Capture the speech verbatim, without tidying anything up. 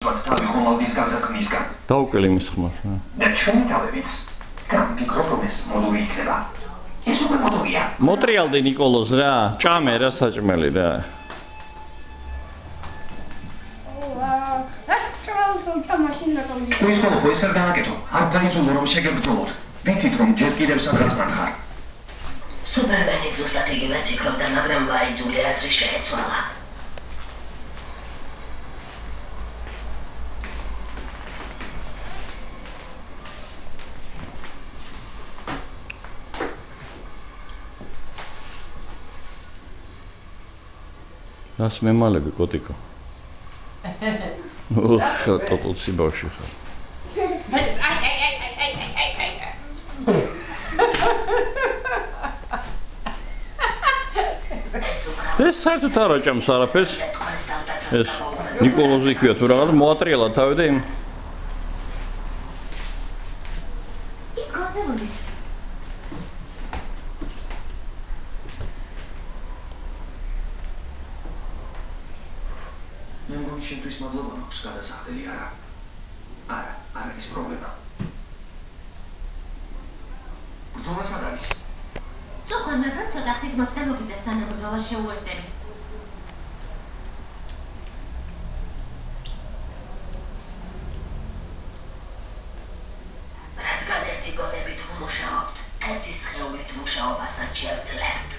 გაცვათ თავი ხომალდის გარდაქმნისგან. დაუკველი მის ხმას. და ჩვენი თავებიც გამფიქრობ რომ ეს მოდული იქნება. ეს უკვე მოდულია. მოტრიალდი ნიკოლოზ რა, ჭამე რა საჭმელი რა. ის ხო ეს არ დააკეთო. არ დაიწუნო რომ შეგებრძოლოთ. ვიცით რომ ჯერ კიდევ სადღაც მარხარ. სუპერმენი ზუსტად იგივეს ფიქრობდა, მაგრამ ვაიძული აზრი შეეცვალა. რას მემალები კოტიკო? ოხ, ტოტუცი ბავშვი ხარ. ეს საერთოდ არ აჭამს არაფერს. ეს ნიკოლოზი ქვია თუ რაღაც მოატრიალა თავი და იმ ის გასაგონი. მე მგონი შენთვის მადლობა მაქვს გადასახდელი არა. არა, არ არის პრობლემა. ბრძოლა სად არის? ზოგან მაგრამ ცოტა ხით მოწმობიდეს სანამ ბრძოლა შეუერთდები. რადგან ერთი გონებით ვმუშაობთ, ერთი სხეულით მუშაობასაც შევძლებთ.